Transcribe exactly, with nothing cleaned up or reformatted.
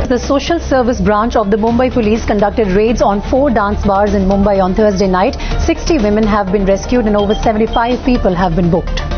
The social service branch of the Mumbai Police conducted raids on four dance bars in Mumbai on Thursday night. sixty women have been rescued and over seventy-five people have been booked.